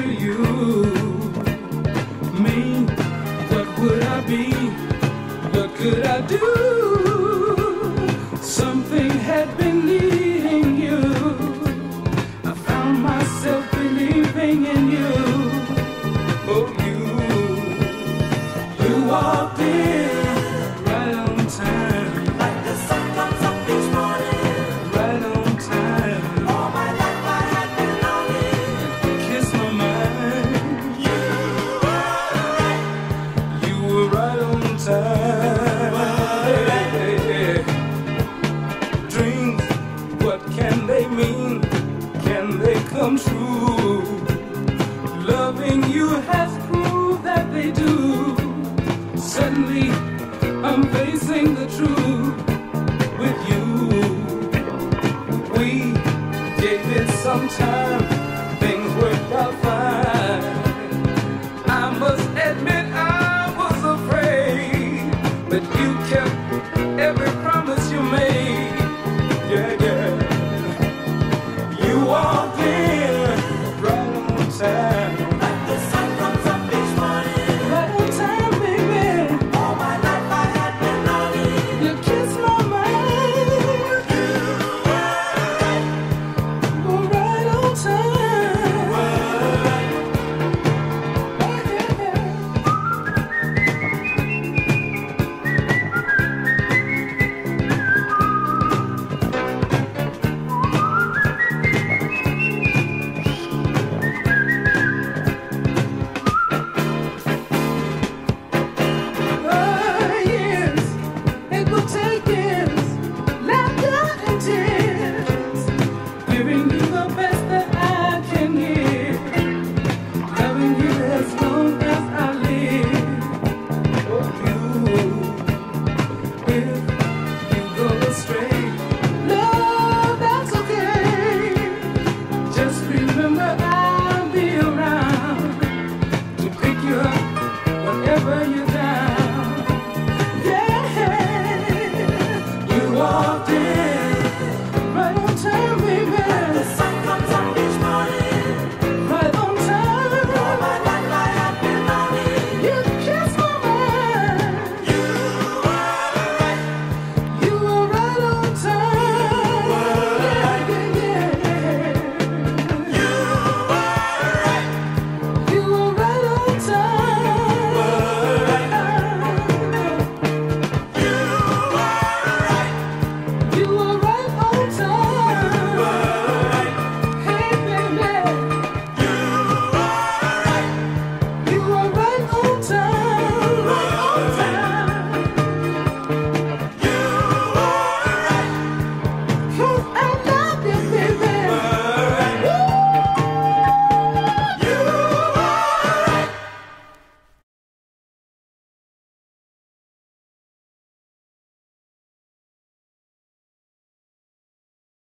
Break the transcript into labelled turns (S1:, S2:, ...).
S1: you. Me, what would I be? What could I do? Something had been needing you. I found myself believing in you. Oh, you walked in right on time.
S2: Like the sun comes up each morning.
S1: Right on time.
S2: All my life I had been longing.
S1: Kiss my mind.
S2: You were right.
S1: You were right on time. Dreams, what can they mean? Can they come true? Loving you has proved that they do. Suddenly, I'm facing the truth with you. We gave it some time, things worked out fine. I must admit I was afraid, but you kept every promise you made. Yeah, yeah. You walked in right on time.